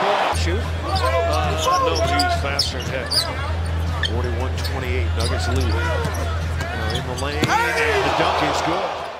Shoot. No, he's faster ahead. 41-28, Nuggets lead. In the lane, and the dunk is good.